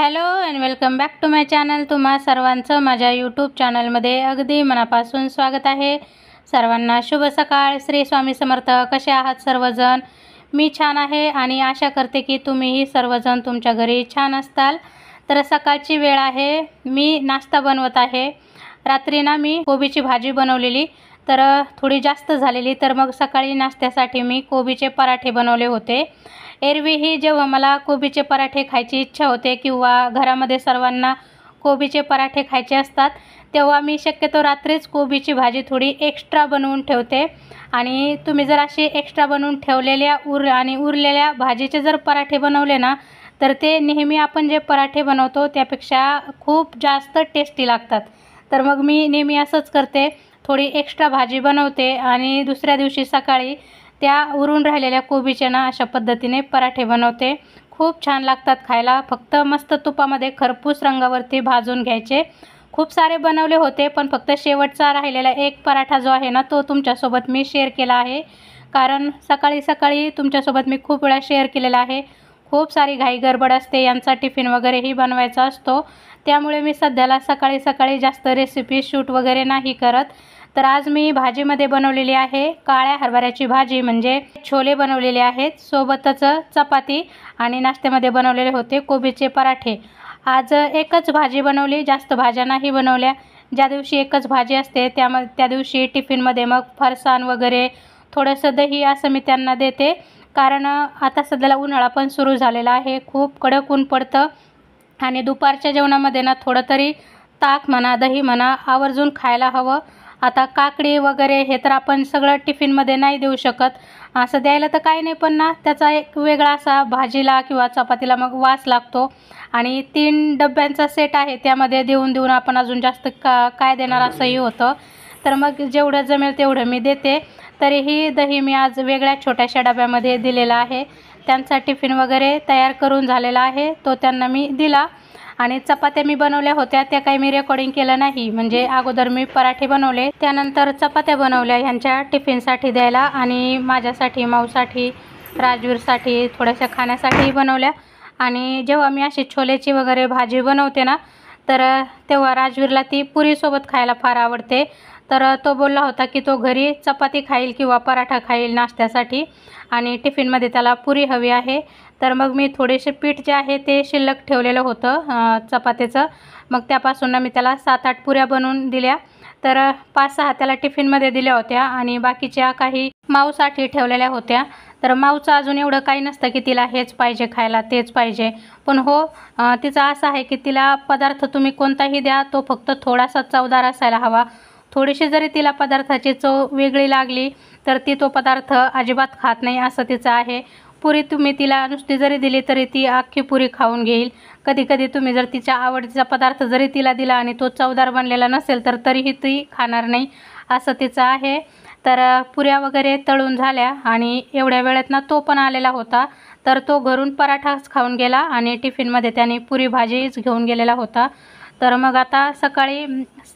Hello and welcome back to my channel. तुम्हा सर्वांचं माझ्या यूट्यूब चॅनलमध्ये अगदी मनापासून स्वागत आहे। सर्वांना शुभ सकाळ। श्री स्वामी समर्थ। कसे आहात सर्वजण? मी छान आहे आणि आशा करते की तुम्हीही सर्वजण तुमच्या घरी छान असताल। तर सकाळची वेळ आहे, मी नाश्ता बनवत आहे। रात्री ना मी कोबीची भाजी बनवलेली, तर थोडी जास्त झालेली, तर मग सकाळी नाश्त्यासाठी मी कोबीचे पराठे बनवले होते। एरवीही जेव्हा मला कोबीचे पराठे खायची इच्छा होते किंवा घरामध्ये सर्वांना कोबीचे पराठे खायचे असतात, तेव्हा मी शक्यतो रात्रीच कोबीची भाजी थोडी एक्स्ट्रा बनवून ठेवते। आणि तुम्ही जर अशी एक्स्ट्रा बनवून ठेवलेल्या उरलेल्या भाजीचे जर पराठे बनवले ना, तर ते नेहमी आपण जे पराठे बनवतो त्यापेक्षा खूप जास्त टेस्टी लागतात। तर मग मी नेहमी असंच करते, थोडी एक्स्ट्रा भाजी बनवते आणि दुसऱ्या दिवशी सकाळी त्या उरून राहिलेल्या कोबीचे ना अशा पद्धतीने पराठे बनवते। खूप छान लागतात खायला। फक्त मस्त तुपामध्ये खरपूस रंगावरती भाजून घ्यायचे। खूप सारे बनवले होते, पण फक्त शेवटचा राहिलेला एक पराठा जो आहे ना, तो तुमच्यासोबत मी शेअर केला आहे। कारण सकाळी सकाळी तुमच्यासोबत मी खूप वेळा शेअर केलेला आहे। खूप सारी घाई गडबड असते, यांचा टिफिन वगैरेही बनवायचा असतो, त्यामुळे मी सध्याला सकाळी सकाळी जास्त रेसिपी शूट वगैरे नाही करत। तर आज मी भाजीमध्ये बनवलेली आहे काळ्या हरभऱ्याची भाजी, म्हणजे छोले बनवलेले आहेत, सोबतच चपाती, आणि नाश्त्यामध्ये बनवलेले होते कोबीचे पराठे। आज एकच भाजी बनवली, जास्त भाज्या नाही बनवल्या। ज्या दिवशी एकच भाजी असते त्या दिवशी टिफिनमध्ये मग फरसाण वगैरे, थोडंसं दही असं मी त्यांना देते। कारण आता सध्याला उन्हाळा पण सुरू झालेला आहे, खूप कडक ऊन पडतं आणि दुपारच्या जेवणामध्ये ना थोडं तरी ताक म्हणा, दही म्हणा, आवर्जून खायला हवं। आता काकडी वगैरे हे तर आपण सगळं टिफिनमध्ये नाही देऊ शकत, असं द्यायला तर काही नाही, पण ना त्याचा एक वेगळा असा भाजीला किंवा चपातीला मग वास लागतो। आणि 3 डब्यांचा सेट आहे, त्यामध्ये देऊन आपण अजून जास्त काय देणार असंही होतं। तर मग जेवढं जमेल तेवढं मी देते। तरीही दही मी आज वेगळ्या छोट्याशा डब्यामध्ये दिलेला आहे। त्यांचा टिफिन वगैरे तयार करून झालेला आहे, तो त्यांना मी दिला। आणि चपात्या मी बनवल्या होत्या, त्या काही मी रेकॉर्डिंग केलं नाही, म्हणजे अगोदर मी पराठे बनवले, त्यानंतर चपात्या बनवल्या ह्यांच्या टिफिनसाठी द्यायला, आणि माझ्यासाठी, माऊसाठी, राजवीरसाठी थोड्याशा खाण्यासाठी बनवल्या। आणि जेव्हा मी अशी छोलेची वगैरे भाजी बनवते ना, तर तेव्हा राजवीरला ती पुरीसोबत खायला फार आवडते। तर तो बोलला होता की तो घरी चपाती खाईल किंवा पराठा खाईल नाश्त्यासाठी, आणि टिफिनमध्ये त्याला पुरी हवी आहे। तर मग मी थोडेसे पीठ जे आहे ते शिल्लक ठेवलेलं होतं चपातीचं, मग त्यापासून मी त्याला 7-8 पुऱ्या बनवून दिल्या। तर 5-6 त्याला टिफिनमध्ये दिल्या होत्या, आणि बाकीच्या काही माऊसाठी ठेवलेल्या होत्या। तर माऊचं अजून एवढं काही नसतं की तिला हेच पाहिजे खायला, तेच पाहिजे, पण हो, तिचं असं आहे की तिला पदार्थ तुम्ही कोणताही द्या, तो फक्त थोडासा चवदार असायला हवा। थोडीशी जरी तिला पदार्थाची चव वेगळी लागली तर ती तो पदार्थ अजिबात खात नाही, असं तिचं आहे। पुरी तुम्ही तिला नुसती जरी दिली तरी ती अख्खी पुरी खाऊन घेईल। कधी कधी तुम्ही जर तिच्या आवडीचा पदार्थ जरी तिला दिला आणि तो चवदार बनलेला नसेल तर तरीही ती खाणार नाही, असं तिचं आहे। तर पुऱ्या वगैरे तळून झाल्या, आणि एवढ्या वेळेत ना तो पण आलेला होता, तर तो घरून पराठाच खाऊन गेला आणि टिफिनमध्ये त्याने पुरी भाजीच घेऊन गेलेला होता। तर मग आता सकाळी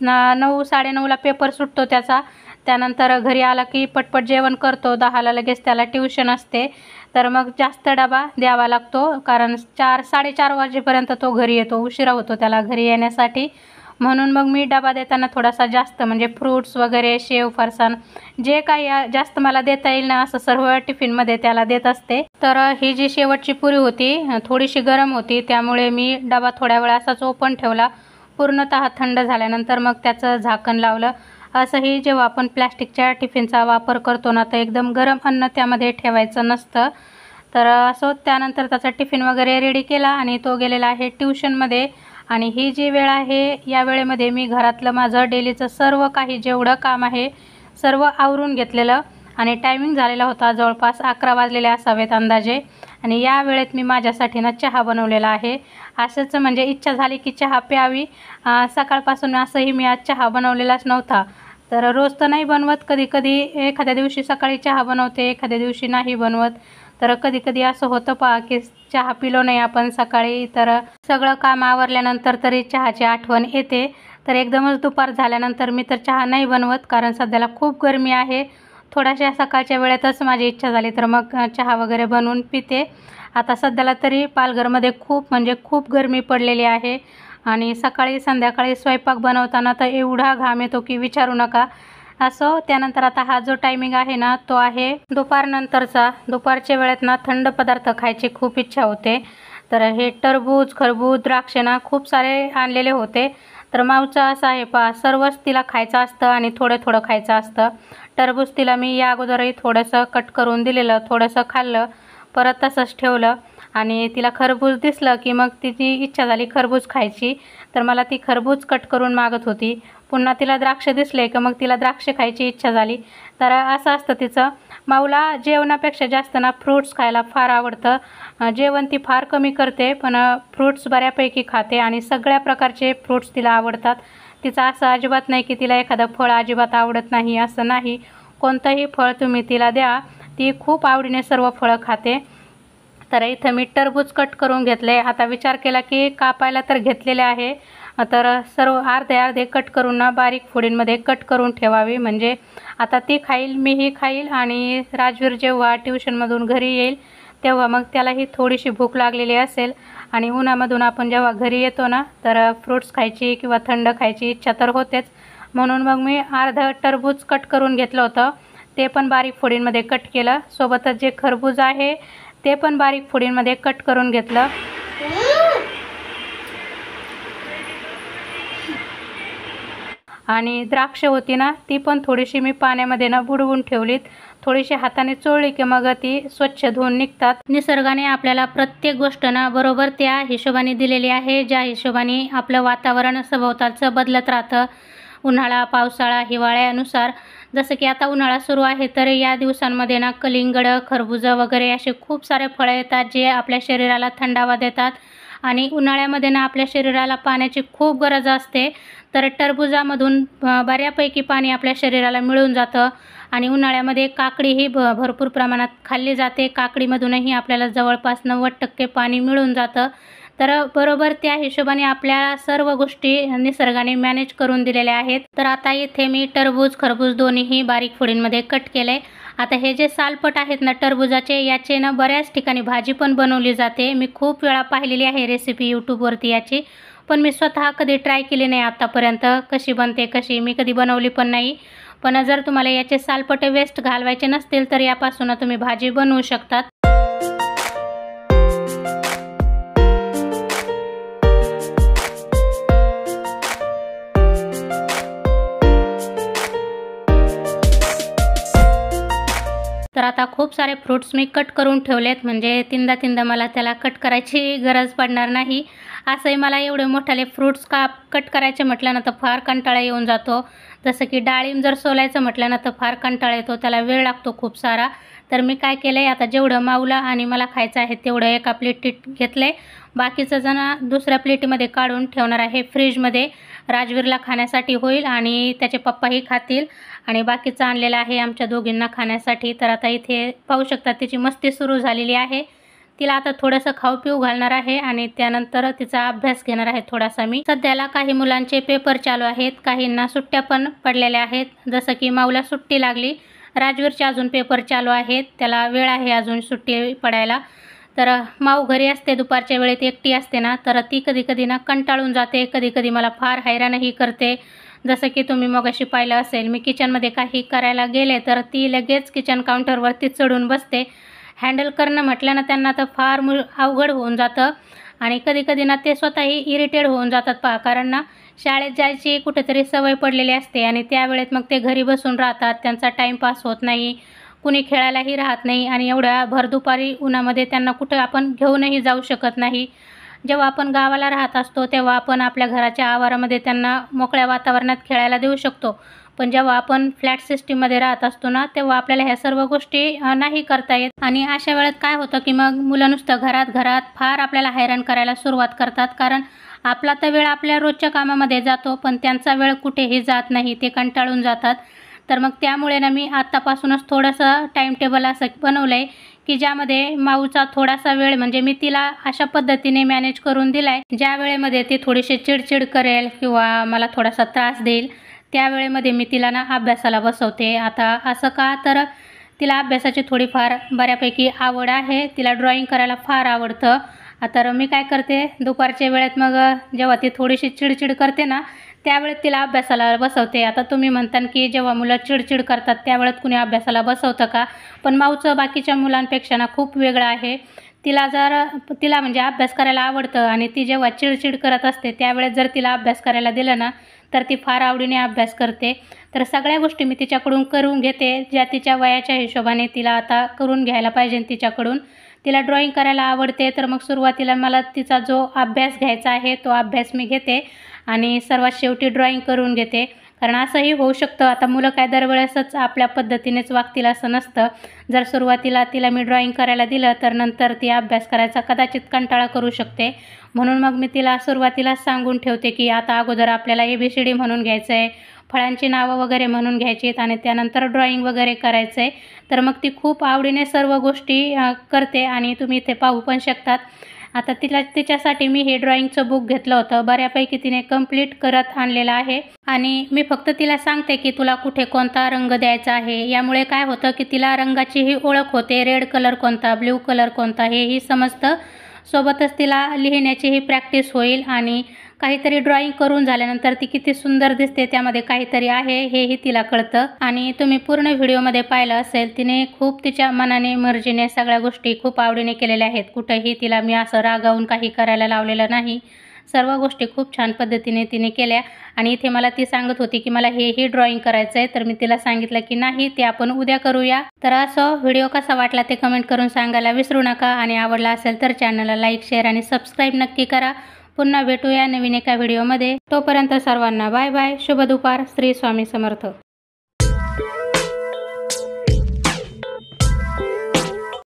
9-9:30ला पेपर सुटतो त्याचा, त्यानंतर घरी आला की पटपट जेवण करतो, 10ला लगेच त्याला ट्यूशन असते। तर मग जास्त डबा द्यावा लागतो, कारण 4-4:30 वाजेपर्यंत तो घरी येतो, उशिरा होतो त्याला घरी येण्यासाठी। म्हणून मग मी डबा देताना थोडासा जास्त, म्हणजे फ्रूट्स वगैरे, शेव, फरसाण, जे काही जास्त मला देता येईल ना असं सर्व टिफिनमध्ये त्याला देत असते। तर ही जी शेवटची पुरी होती थोडीशी गरम होती, त्यामुळे मी डबा थोड्या वेळ असाच ओपन ठेवला। पूर्णतः थंड झाल्यानंतर मग त्याचं झाकण लावलं। असंही जेव्हा आपण प्लॅस्टिकच्या टिफिनचा वापर करतो ना, तर एकदम गरम अन्न त्यामध्ये ठेवायचं नसतं। तर असं त्यानंतर त्याचा टिफिन वगैरे रेडी केला, आणि तो गेलेला आहे ट्यूशनमध्ये। आणि ही जी वेळ आहे, या वेळेमध्ये मी घरातलं माझं डेलीचं सर्व काही जेवढं काम आहे सर्व आवरून घेतलेलं, आणि टायमिंग झालेला होता जवळपास 11 वाजलेले असावेत अंदाजे। आणि या वेळेत मी माझ्यासाठी ना चहा बनवलेला आहे। असंच म्हणजे इच्छा झाली की चहा प्यावी, सकाळपासून असंही मी आज चहा बनवलेलाच नव्हता। तर रोज तर नाही बनवत, कधी कधी एखाद्या दिवशी सकाळी चहा बनवते, एखाद्या दिवशी नाही बनवत। तर कधी कधी असं होतं पहा की चहा पिलो नाही आपण सकाळी, तर सगळं काम आवरल्यानंतर तरी चहाची आठवण येते। तर एकदमच दुपार झाल्यानंतर मी तर चहा नाही बनवत, कारण सध्याला खूप गरमी आहे। थोड्याशा सकाळच्या वेळेतच माझी इच्छा झाली तर मग चहा वगैरे बनवून पिते। आता सध्याला तरी पालघरमध्ये खूप म्हणजे खूप गरमी पडलेली आहे आणि सकाळी संध्याकाळी स्वयंपाक बनवताना तर एवढा घाम येतो की विचारू नका। असो, त्यानंतर आता हा जो टायमिंग आहे ना तो आहे दुपारनंतरचा। दुपारच्या वेळेत ना थंड पदार्थ खायची खूप इच्छा होते। तर हे टरबूज, खरबूज, द्राक्ष ना खूप सारे आणलेले होते। तर माऊचं असं आहे पहा, सर्वच तिला खायचं असतं आणि थोडं थोडं खायचं असतं। टरबूज तिला मी या अगोदरही थोडंसं कट करून दिलेलं, थोडंसं खाल्लं, परत तसंच ठेवलं। आणि तिला खरबूज दिसलं की मग तिची इच्छा झाली खरबूज खायची, तर मला ती खरबूज कट करून मागत होती। पुन्हा तिला द्राक्ष दिसले की मग तिला द्राक्ष खायची इच्छा झाली। तर असं असतं तिचं। माऊला जेवणापेक्षा जास्त ना फ्रूट्स खायला फार आवडतं। जेवण ती फार कमी करते पण फ्रूट्स बऱ्यापैकी खाते आणि सगळ्या प्रकारचे फ्रूट्स तिला आवडतात। तिचं असं अजिबात नाही की तिला एखादं फळ अजिबात आवडत नाही, असं नाही। कोणतंही फळ तुम्ही तिला द्या, ती खूप आवडीने सर्व फळं खाते। तर इथं मी टरबूज कट करून घेतले। आता विचार केला की कापायला तर घेतलेले आहे, तर सर्व अर्धे अर्धे कट करून ना बारीक फोडींमध्ये कट करून ठेवावी, म्हणजे आता ती खाईल, मीही खाईल आणि राजवीर जेव्हा ट्युशनमधून घरी येईल तेव्हा मग त्यालाही थोडीशी भूक लागलेली असेल आणि उन्हामधून आपण जेव्हा घरी येतो ना तर फ्रूट्स खायची किंवा थंड खायची इच्छा तर होतेच। म्हणून मग मी अर्धं टरबूज कट करून घेतलं होतं, ते पण बारीक फोडींमध्ये कट केलं। सोबतच जे खरबूज आहे ते पण बारीक फोडींमध्ये कट करून घेतलं। आणि द्राक्ष होती ना ती पण थोडीशी मी पाण्यामध्ये ना बुडवून ठेवलीत। थोडीशी हाताने चोळली की मग ती स्वच्छ धुवून निघतात। निसर्गाने आपल्याला प्रत्येक गोष्ट ना बरोबर त्या हिशोबाने दिलेली आहे, ज्या हिशोबाने आपलं वातावरण सभोवतालचं बदलत राहतं। उन्हाळा, पावसाळा, हिवाळ्यानुसार। जसं की आता उन्हाळा सुरू आहे तर या दिवसांमध्ये ना कलिंगड, खरबूज वगैरे असे खूप सारे फळं येतात जे आपल्या शरीराला थंडावा देतात। आणि उन्हाळ्यामध्ये ना आपल्या शरीराला पाण्याची खूप गरज असते, तर टरबुजामधून बऱ्यापैकी पाणी आपल्या शरीराला मिळून जातं। आणि उन्हाळ्यामध्ये काकडीही भरपूर प्रमाणात खाल्ली जाते। काकडीमधूनही आपल्याला जवळपास 90% पाणी मिळून जातं। तर बरोबर त्या हिशोबाने आपल्या सर्व गोष्टी निसर्गाने मॅनेज करून दिलेल्या आहेत। तर आता इथे मी टरबूज, खरबूज दोन्हीही बारीक फोडींमध्ये कट केले। आता हे जे सालपट आहेत ना टरबुजाचे, याचे ना बऱ्याच ठिकाणी भाजी पण बनवली जाते। मी खूप वेळा पाहिलेली आहे रेसिपी यूट्यूबवरती याची, पण मी स्वतः कधी ट्राय केली नाही आतापर्यंत। कशी बनते कशी मी कधी बनवली पण नाही। पण जर तुम्हाला याचे सालपट वेस्ट घालवायचे नसतील तर यापासून तुम्ही भाजी बनवू शकतात। तर आता खूप सारे फ्रूट्स मी कट करून ठेवलेत, म्हणजे तीनदा मला त्याला कट करायची गरज पडणार नाही। असंही मला एवढे मोठाले फ्रूट्स कट करायचे म्हटलं ना तर फार कंटाळा येऊन जातो। जसं की डाळिंब जर सोलायचं म्हटलं ना तर फार कंटाळा येतो, त्याला वेळ लागतो खूप सारा। तर मी काय केलं आहे, आता जेवढं माऊला आणि मला खायचं आहे तेवढं एका प्लेटीत घेतलं आहे। बाकीचं जण दुसऱ्या प्लेटीमध्ये काढून ठेवणार आहे फ्रीजमध्ये, राजवीरला खाण्यासाठी होईल आणि त्याचे पप्पाही खातील आणि बाकीचं आणलेलं आहे आमच्या दोघींना खाण्यासाठी। तर आता इथे पाहू शकता तिची मस्ती सुरू झालेली आहे। तिला आता थोडंसं खाऊ पिऊ घालणार आहे आणि त्यानंतर तिचा अभ्यास घेणार आहे थोडासा मी। सध्याला काही मुलांचे पेपर चालू आहेत, काहींना सुट्ट्या पण पडलेल्या आहेत। जसं की माऊला सुट्टी लागली, राजवीरचे अजून पेपर चालू आहेत, त्याला वेळ आहे अजून सुट्टी पडायला। तर माऊ घरी असते, दुपारच्या वेळेत एकटी असते ना, तर ती कधी कधी ना कंटाळून जाते, कधी कधी मला फार हैराणही करते। जसं की तुम्ही मगाशी पाहिलं असेल, मी किचनमध्ये काही करायला गेले तर ती लगेच किचन काउंटरवरती चढून बसते। हँडल करणं म्हटलं ना त्यांना तर फार अवघड होऊन जातं आणि कधी कधी ना ते स्वतःही इरिटेड होऊन जातात पहा, कारण ना शाळेत जायची कुठेतरी सवय पडलेली असते आणि त्यावेळेत मग ते घरी बसून राहतात, त्यांचा टाईमपास होत नाही, कुणी खेळायलाही राहत नाही आणि एवढ्या भर दुपारी उन्हामध्ये त्यांना कुठं आपण घेऊनही जाऊ शकत नाही। जेव्हा आपण गावाला राहत असतो तेव्हा आपण आपल्या घराच्या आवारामध्ये त्यांना मोकळ्या वातावरणात खेळायला देऊ शकतो, पण जेव्हा आपण फ्लॅट सिस्टीममध्ये राहत असतो ना तेव्हा आपल्याला ह्या सर्व गोष्टी नाही करता येत। आणि अशा वेळेत काय होतं की मग मुलं नुसतं घरात फार आपल्याला हैराण करायला सुरुवात करतात, कारण आपला तर वेळ आपल्या रोजच्या कामामध्ये जातो पण त्यांचा वेळ कुठेही जात नाही, ते कंटाळून जातात। तर मग त्यामुळे ना मी आत्तापासूनच थोडंसं टाईम टेबल असं बनवलं आहे की ज्यामध्ये माऊचा थोडासा वेळ म्हणजे मी तिला अशा पद्धतीने मॅनेज करून दिला आहे, ज्या वेळेमध्ये ती थोडीशी चिडचिड करेल किंवा मला थोडासा त्रास देईल त्यावेळेमध्ये मी तिला ना अभ्यासाला बसवते. आता असं का, तर तिला अभ्यासाची थोडीफार बऱ्यापैकी आवड आहे. तिला ड्रॉइंग करायला फार आवडतं. तर मी काय करते, दुपारच्या वेळेत मग जेव्हा ती थोडीशी चिडचिड करते ना, त्यावेळेत तिला अभ्यासाला बसवते. आता तुम्ही म्हणता की जेव्हा मुलं चिडचिड करतात त्यावेळेत कुणी अभ्यासाला बसवतं का? पण माऊचं बाकीच्या मुलांपेक्षा ना खूप वेगळं आहे. तिला म्हणजे अभ्यास करायला आवडतं आणि ती जेव्हा चिडचिड करत असते त्यावेळेस जर तिला अभ्यास करायला दिलं ना, तर ती फार आवडीने अभ्यास करते. तर सगळ्या गोष्टी मी तिच्याकडून करून घेते, ज्या तिच्या वयाच्या हिशोबाने तिला आता करून घ्यायला पाहिजे तिच्याकडून. तिला ड्रॉइंग करायला आवडते, तर मग सुरुवातीला मला तिचा जो अभ्यास घ्यायचा आहे तो अभ्यास मी घेते आणि सर्वात शेवटी ड्रॉइंग करून घेते. कारण असंही होऊ शकतं, आता मुलं काय दरवेळेसच आपल्या पद्धतीनेच वागतील असं नसतं. जर सुरुवातीला तिला मी ड्रॉइंग करायला दिलं तर नंतर ती अभ्यास करायचा कदाचित कंटाळा करू शकते. म्हणून मग मी तिला सुरुवातीलाच सांगून ठेवते की आता अगोदर आपल्याला ABCD म्हणून घ्यायचं आहे, फळांची नावं वगैरे म्हणून घ्यायची आणि त्यानंतर ड्रॉइंग वगैरे करायचं आहे. तर मग ती खूप आवडीने सर्व गोष्टी करते आणि तुम्ही इथे पाहू पण शकतात. आता तिच्यासाठी मी हे ड्रॉइंगचं बुक घेतलं होतं. बऱ्यापैकी तिने कंप्लीट करत आणलेलं आहे आणि मी फक्त तिला सांगते की तुला कुठे कोणता रंग द्यायचा आहे. यामुळे काय होतं की तिला रंगाचीही ओळख होते, रेड कलर कोणता, ब्ल्यू कलर कोणता हेही समजतं. सोबतच तिला लिहिण्याचीही प्रॅक्टिस होईल आणि काहीतरी ड्रॉइंग करून झाल्यानंतर ती किती सुंदर दिसते, त्यामध्ये काहीतरी आहे हेही तिला कळतं. आणि तुम्ही पूर्ण व्हिडिओमध्ये पाहिलं असेल, तिने खूप तिच्या मनाने मर्जीने सगळ्या गोष्टी खूप आवडीने केलेल्या आहेत. कुठंही तिला मी असं रागावून काही करायला लावलेलं नाही. सर्व गोष्टी खूप छान पद्धतीने तिने केल्या. आणि इथे मला ती सांगत होती की मला हेही ड्रॉइंग करायचं आहे, तर मी तिला सांगितलं की नाही, ते आपण उद्या करूया. तर असं व्हिडिओ कसा वाटला ते कमेंट करून सांगायला विसरू नका आणि आवडला असेल तर चॅनलला लाईक, शेअर आणि सबस्क्राईब नक्की करा. पुन्हा भेटूया नवीन एका व्हिडिओमध्ये. तोपर्यंत सर्वांना बाय बाय. शुभ दुपार. श्री स्वामी समर्थ.